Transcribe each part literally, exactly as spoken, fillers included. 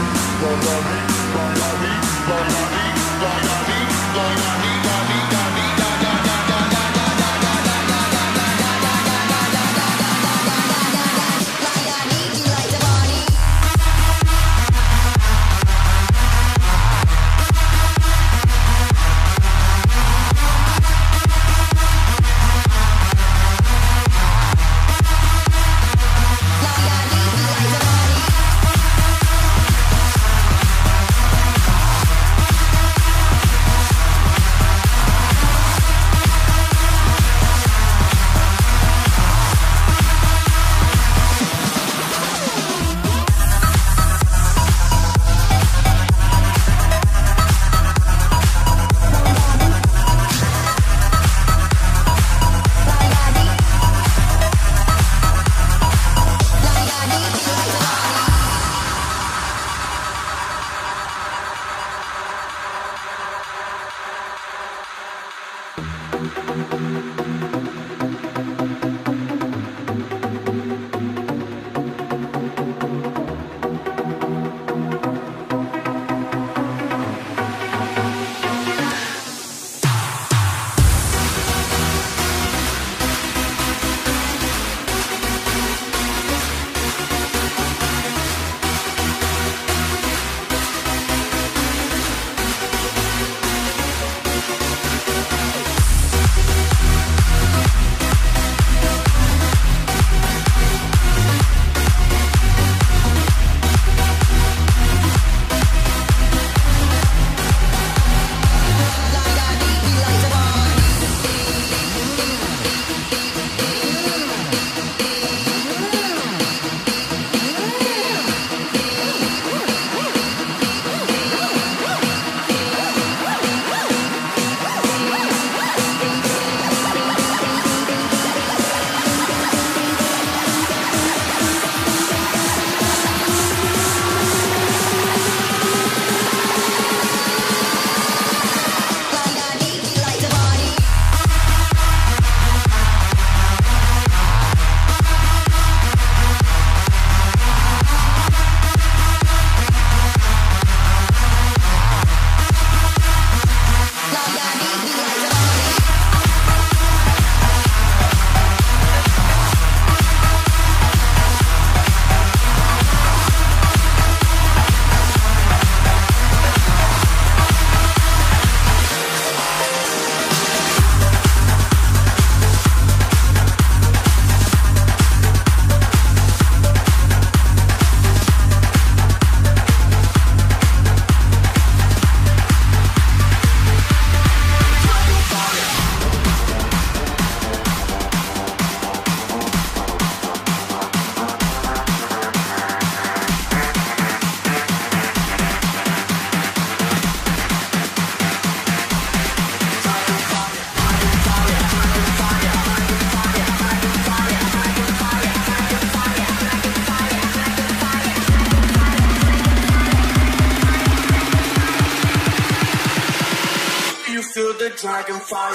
Dragon fire.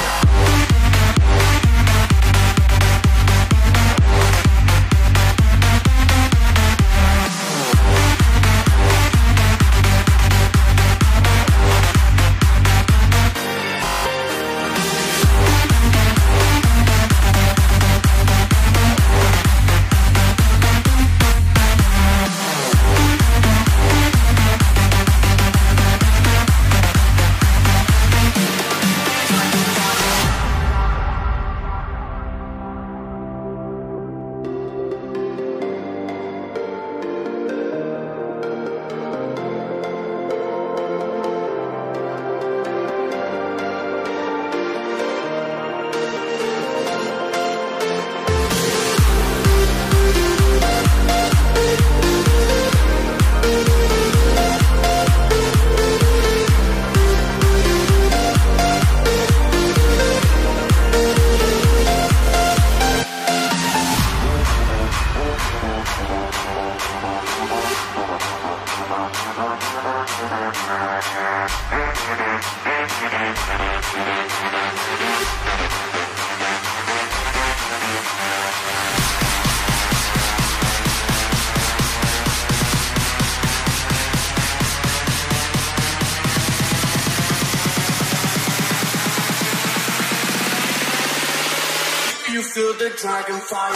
the dragonfly.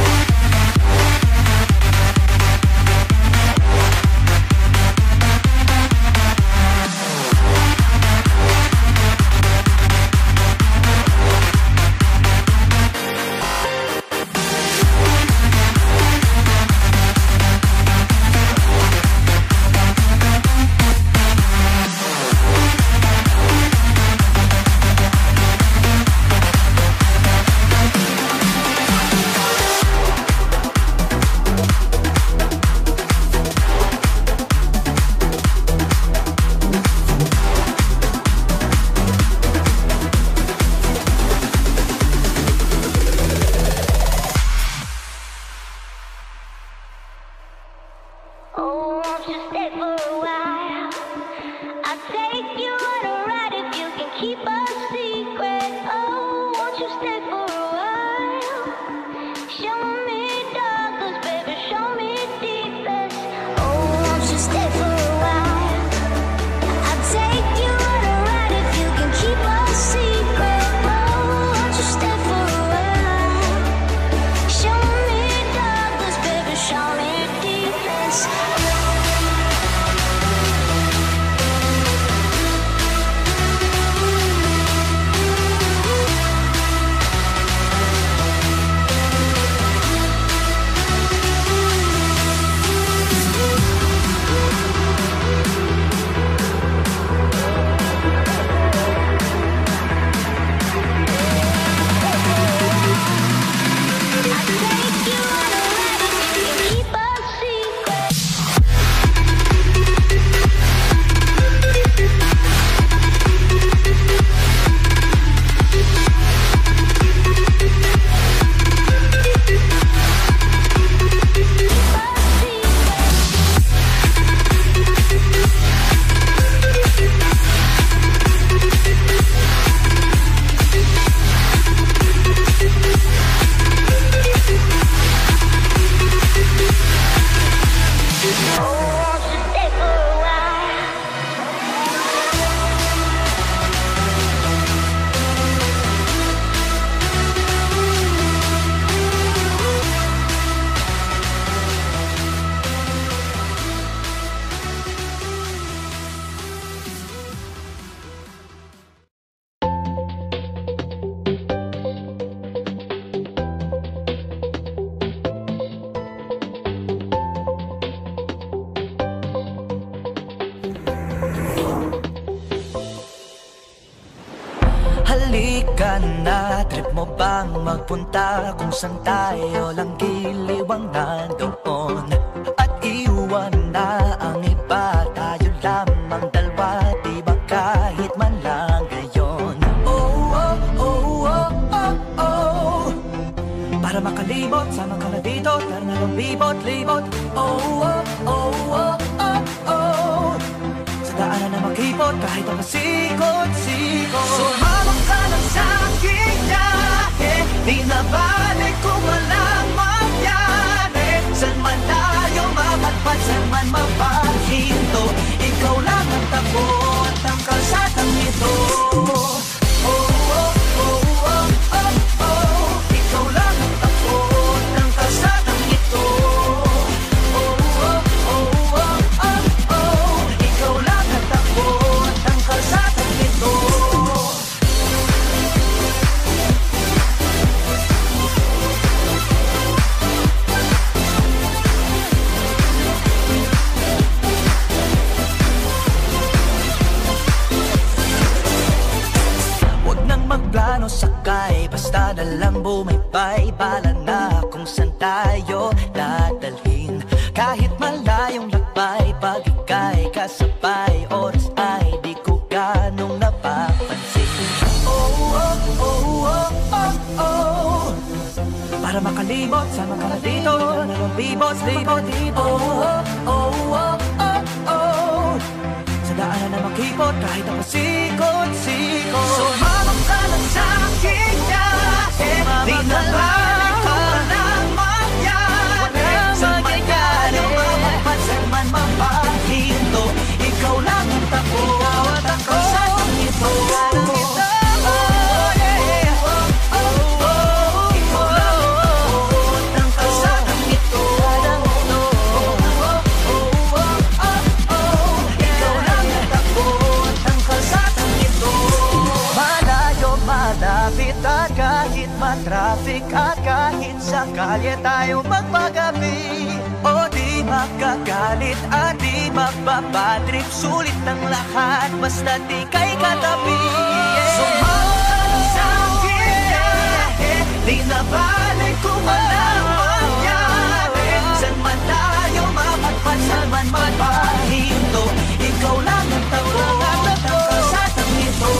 Halika na, trip mo bang magpunta kung saan tayo lang giliwang nandoon? At iwan na ang iba, tayo lamang dalawa, di ba kahit man lang ngayon? Oh, oh, oh, oh, oh, oh. Para makalimot, sama ka na dito, tara na lumibot-libot. Oh, oh, oh, oh, oh, oh. Sa daanan na makipot, kahit ang masikot-sikot. Sumama ka lang sa aking yahe, di na balik kung walang mangyari. San man tayo mapadpad, san man mapahinto, ikaw lang ang takbo at ang kalsadang ito. Oh, oh, oh, oh, oh, oh. Ikaw lang ang takbo at ang kalsadang ito. Oh, oh, oh, oh, oh, oh. Ikaw lang ang takbo at ang kalsadang ito. Magplano sakay, basta na lang bumibay. Bala na kung saan tayo dadalhin. Kahit malayong lakbay, pag ika'y kasabay, oras ay di ko ganong napapansin. Oh, oh, oh, oh, oh, oh. Para makalimot, sama ka na dito, na lumibot, libot, libot. Oh, oh, oh, oh, oh. Sa daanan na makipot, kahit ang masikot-sikot. Sumama ka lang sa aking yahe, di na balik kung walang mangyari. Saan man tayo mamapad, saan man mapahinto, ikaw lang ang takbo at ang kalsadang ito. kalye tayo magpagabi. O di makagalit at di magpapadrip, sulit ng lahat basta di kay katabi. Sumawa ka lang sa'kin, yeah. Di na balik kung walang mangyari. San man tayo mapagpad, san man magpahinto, ikaw lang ang tao at ang kasadang ito.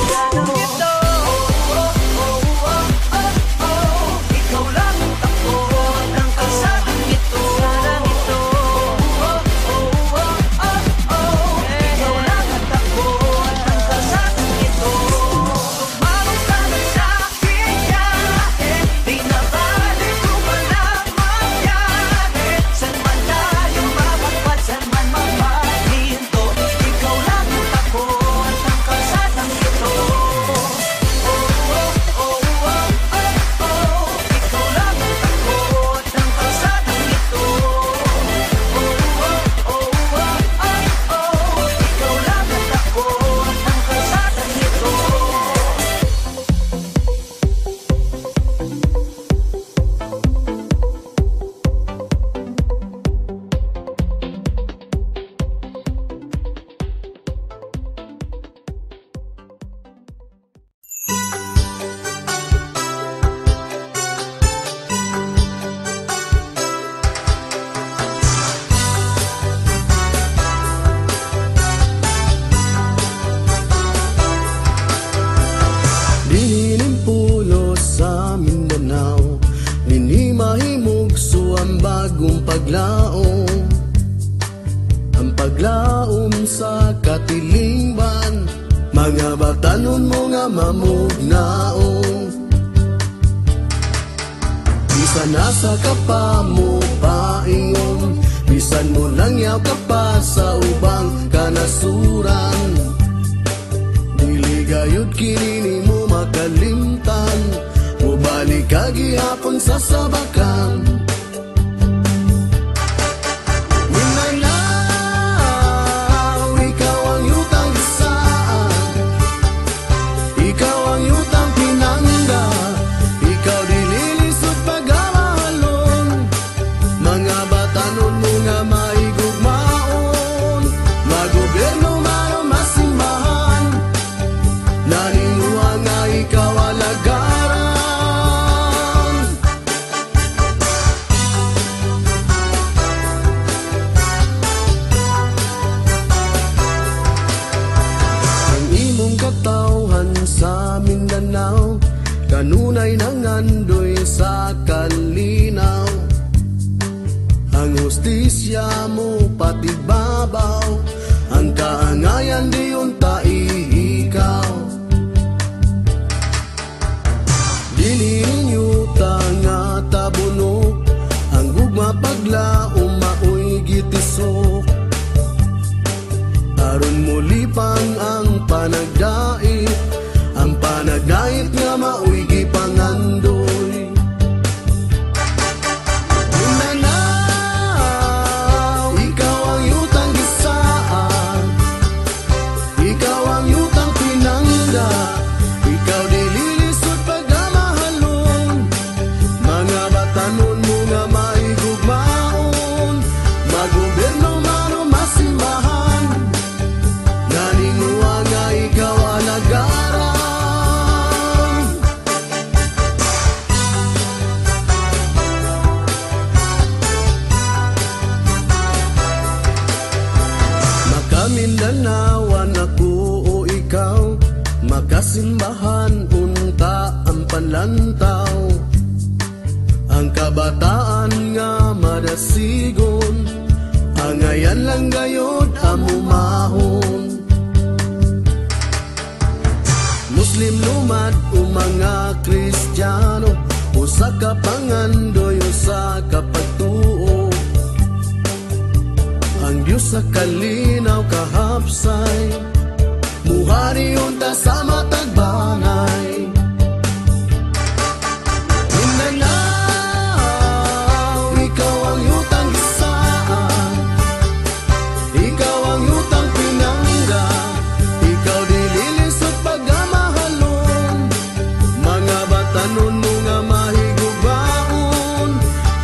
Tanon mo nga mahigugmaon,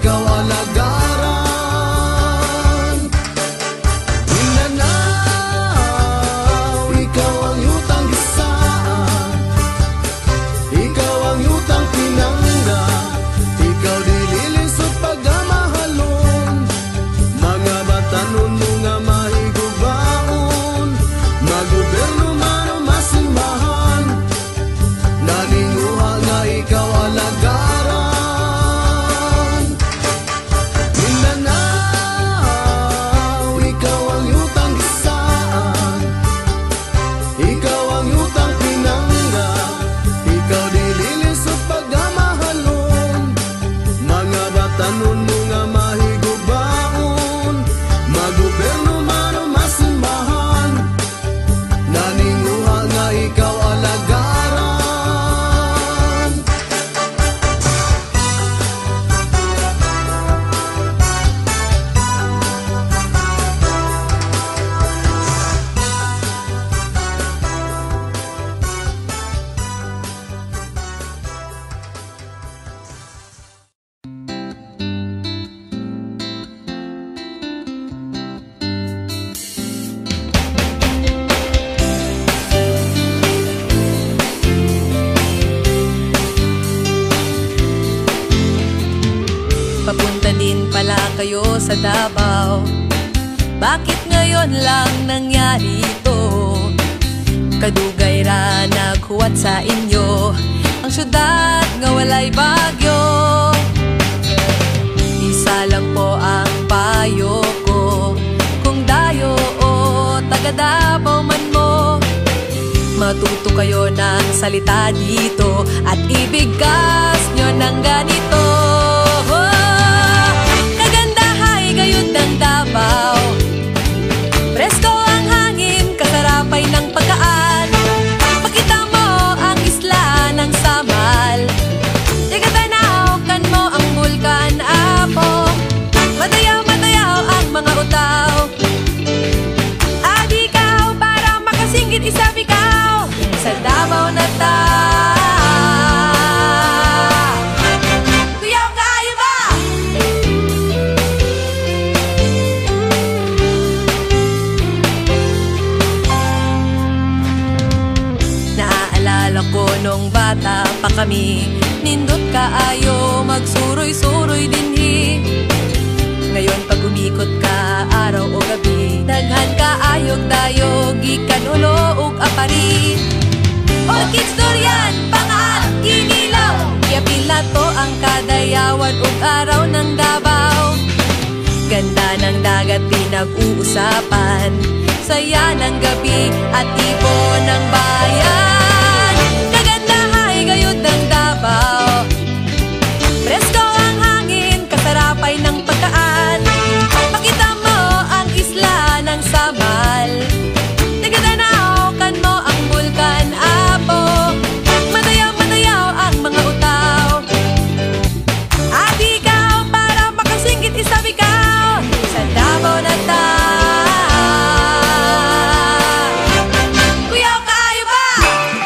ikaw alagaran. Mindanao, ikaw ang yutang gisaan, ikaw ang yutang pinangga, ikaw dililisod pagamahalon. Mga batanon mo nga mahigubaon, magoberno man o masimbahan, naninguha nga ikaw alagaran. Mindanao, ikaw ang yutang gisaan, ikaw ang yutang pinangga, ikaw dililisod pagamahalon. Mga batanon mo nga mahigubaon, magoberno man o masimbahan, naninguha nga ikaw alagaran. Papunta din pala kayo sa Davao. Bakit ngayon lang nangyari ito? Kadugay ra naghuwat sa inyo ang syudad nga walay bagyo. Isa lang po ang payo ko, kung dayo o taga Davao man mo, matuto kayo ng salita dito at ibigkas nyo ng ganito. Kagandahay gayon ng Davao, presko ang hangin, kasarapay ng pagkaan. Pakita mo ang isla ng Samal, tigatanaw kan mo ang bulkan Apo. Matayaw-matayaw ang mga utaw, adikaw para makasinggit isabikaw sa Davao na ta. Kuyaw kaayo ba? Naaalala ko nung bata pa kami, nindot kaayo magsuroy-suroy dinhi. Ngayon pag umikot ka araw o gabi, daghan kaayog dayo gikan ulo ug apari. Orchids, durian, pangal, kinilaw, yapila to ang kadayawan ug araw ng Davao. Ganda ng dagat pinag-uusapan, saya ng gabi at tipo ng bayan. Kagandahay gayud ng Davao, presko ang hangin, kasarapay ng pagkaan. Pakita mo ang isla ng Samal, tigatanaw kan mo ang bulkan Apo. Matayaw-matayaw ang mga utaw, adikaw para makasinggit isabikaw sa Davao na ta. Kuyaw kaayo ba?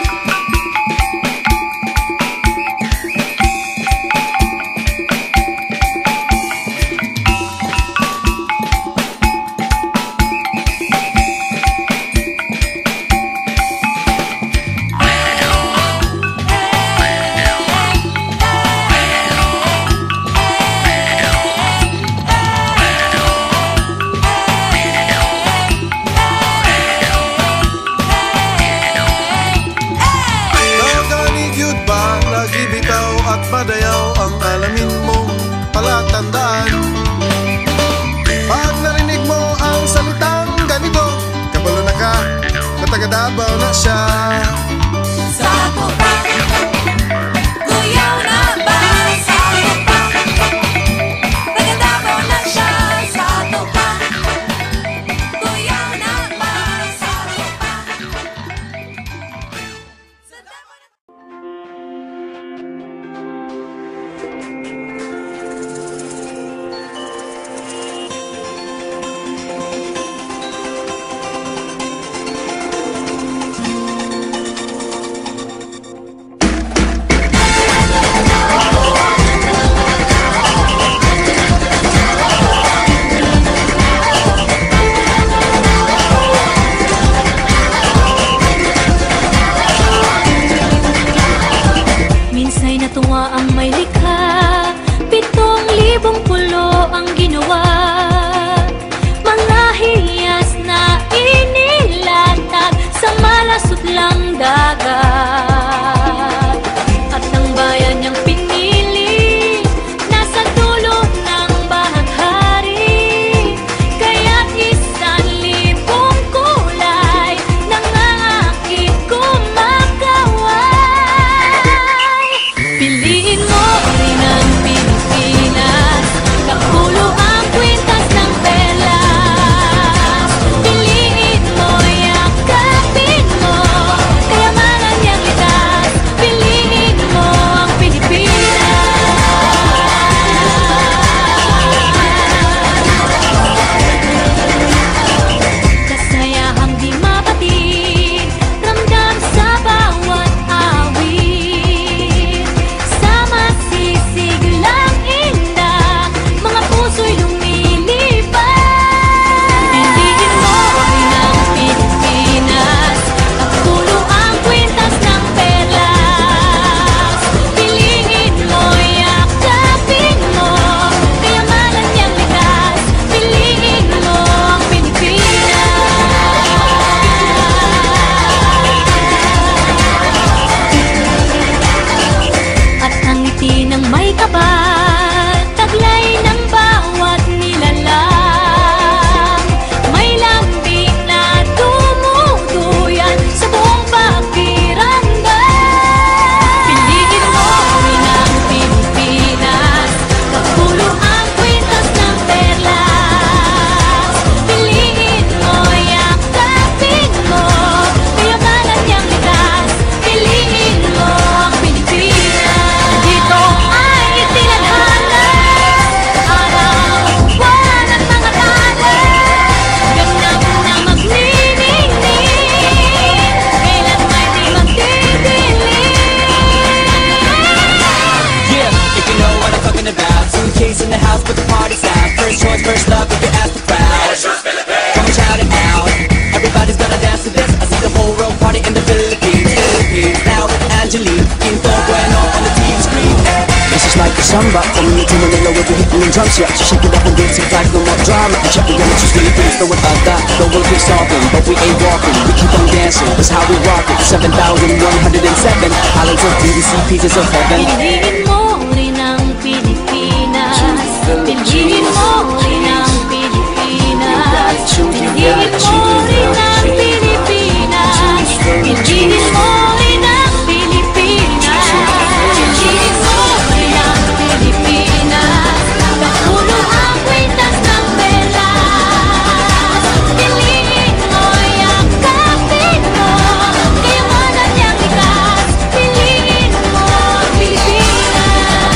rumba. Coming into Manila with the hitting and drums, yeah. Shake it up and get some vibe, no more drama. And check it out, choose Philippines, know what I got. The world keeps talking, but we ain't walking. We keep on dancing, that's how we rock it. seven thousand one hundred seven islands of B D C, pieces of heaven. Piliin mo rin ang Pilipinas. Piliin mo rin ang Pilipinas. Piliin mo rin ang Pilipinas. Piliin mo rin ang Pilipinas. Piliin mo rin ang Pilipinas. Kapulo ang kwintas ng belas. Piliin mo yung kapit mo. Kayamanan niyang likas. Piliin mo Pilipinas.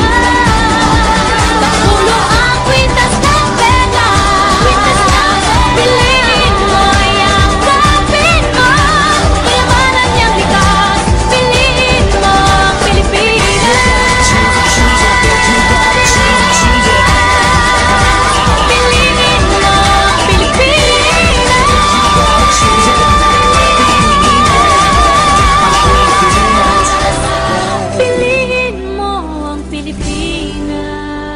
Kapulo ang kwintas ng belas. Piliin mo yung kapit mo. Kayamanan niyang likas. Piliin mo Pilipinas. Piliin mo Pilipinas. Piliin mo ang Pilipinas.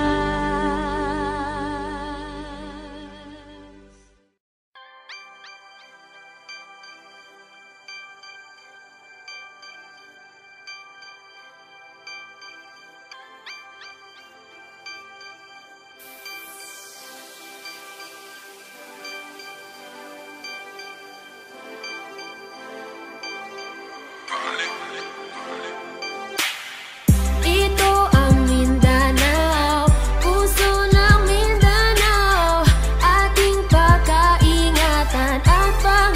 Ito ang Mindanao, puso ng Mindanao, ating pagkaingatan at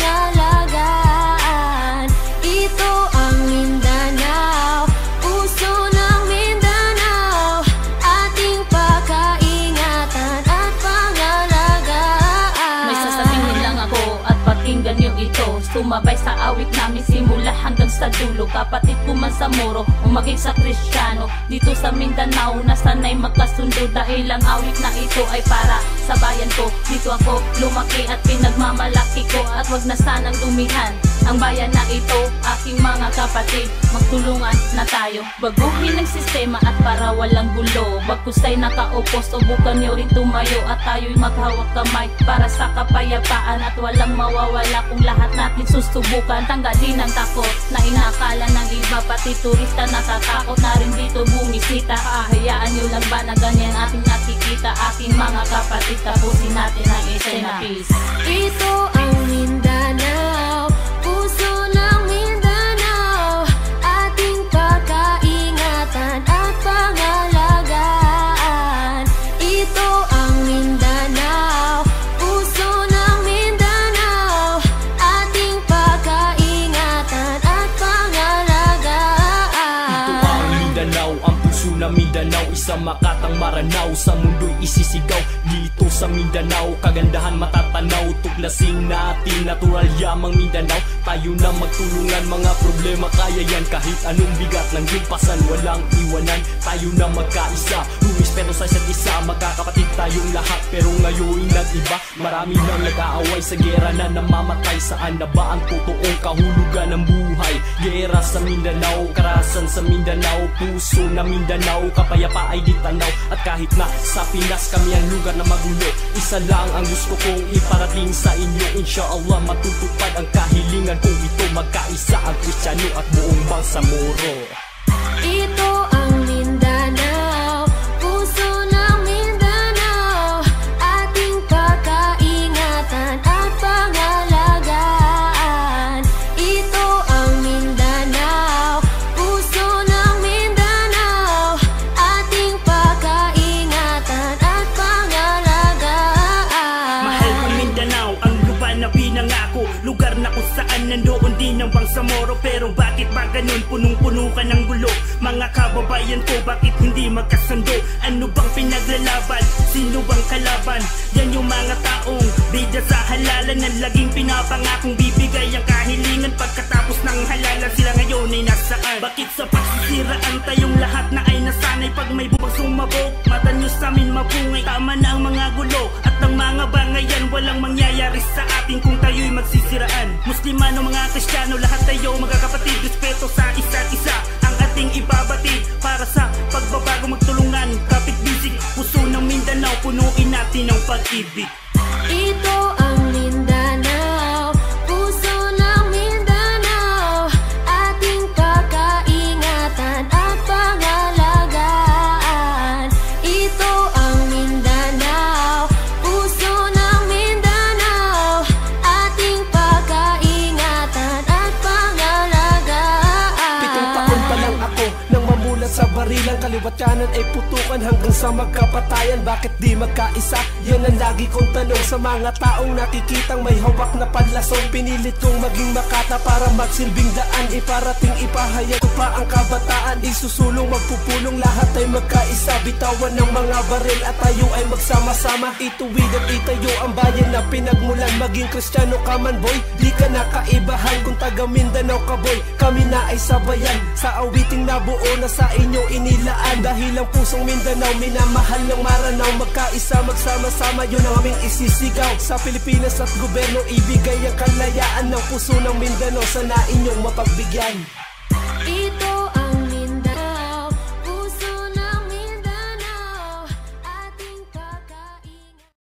pangalagaan. Ito ang Mindanao, puso ng Mindanao, ating pagkaingatan at pangalagaan. May sasabihin lang ako at pakinggan niyo ito. Sumabay sa awit namin simula hanggang sa dulo. Kapatid ko man sa Moro o maging sa Kristiyano, dito sa Mindanao nasanay magkasundo. Dahil ang awit na ito ay para sa bayan ko. Dito ako lumaki at pinagmamalaki ko. At wag na sanang dumihan ang bayan na ito. Aking mga kapatid, magtulungan na tayo. Baguhin ang sistema at para walang gulo. Bagkusay nakaupo, subukan nyo rin tumayo. At tayo'y maghawak kamay para sa kapayapaan. At walang mawawala kung lahat natin susubukan. Tanggalin ang takot na inakala ng iba. Pati turista natatakot na rin dito bumisita. Kahayaan nyo lang ba na ganyan ating nakikita? Aking mga kapatid, tapusin natin ang escena peace. Ito ang Mindanao, puso ng Mindanao, ating pagkaingatan at pangalagaan. Ito ang Mindanao, puso ng Mindanao, ating pagkaingatan at pangalagaan. Ito ang Mindanao, ang puso ng Mindanao, isang makatang maranaw, sa mundo'y isisigaw. Dito sa Mindanao, kagandahan matatanaw, tuklasin natin natural yamang Mindanao. Tayo na magtulungan, mga problema kaya yan. Kahit anong bigat ng limpasan, walang iwanan. Tayo na magkaisa, rumispeto sa isa't isa. Magkakapatid tayong lahat, pero ngayon nag-iba. Marami nang nag-aaway sa gera na namamatay. Saan na ba ang totoong kahulugan ng buhay? Gera sa Mindanao, karahasan sa Mindanao, puso na Mindanao, kapayapa ay di tanaw. At kahit na sa Pinas kami ang lugar na magulo, isa lang ang gusto kong iparating sa inyo. Inshallah matutupad ang kahilingan kung ito magkaisa ang Kristiyano at buong Bangsamoro. Ito ang Mindanao, puso ng Mindanao, ating pagkaingatan at pangalagaan. Ito ang Mindanao, puso ng Mindanao, ating pagkaingatan at pangalagaan. Mahal ang Mindanao, ang lupa na pinangako, lugar na kung saan nandoon din ang Bangsamoro. Pero bakit ba ganun, punong-puno ka ng gulo? Mga kababayan ko, bakit hindi magkasundo? Ano bang pinaglalaban? Sino bang kalaban? Yan yung mga taong bida sa halalan, na laging pinapangakong bibigay ang kahilingan. Pagkatapos ng halalan, sila ngayon ay nasaan? Bakit sa pagsisiraan tayong lahat na ay nasanay? Pag may bubag sumabog, mata nyo sa amin mabungay. Tama na ang mga gulo at ang mga bangayan, walang mangyayari sa atin kung tayo'y magsisiraan. Muslimano, mga Kristiyano, lahat tayo magkakapatid, respeto sa isa't isa. Ang ating ibabatid para sa pagbabago magtulungan. Kapit bisig, puso ng Mindanao, punuin natin ang pag-ibig. Ito ang Mindanao, puso ng Mindanao, ating pagkaingatan at pangalagaan. Ito ang Mindanao, puso ng Mindanao, ating pagkaingatan at pangalagaan. Pitong taon pa lang ako nang mamulat sa barilang kaliwat kanan ay putukan hanggang sa magkapatayan. Bakit di magkaisa? Yan ang lagi kong tanong sa mga taong nakikitang may hawak na panlasong. Pinilit kong maging makata para magsilbing daan, iparating ipahayag ko pa ang kabataan. Isusulong magpupulong lahat ay magkaisa, bitawan ng mga baril at tayo ay magsama-sama. Ituwid at itayo ang bayan na pinagmulan. Maging Kristiyano ka man boy, di ka nakaibahan. Kung taga Mindanao ka boy, kami na ay sabayan sa awiting nabuo na sa inyo inilaan. Dahil ang pusong Mindanao minamahal ng Maranao, magkaisa magsama-sama yun ang aming isisigaw. Sa Pilipinas at gobyerno ibigay ang kalayaan ng puso ng Mindanao, sana inyong mapagbigyan. Ito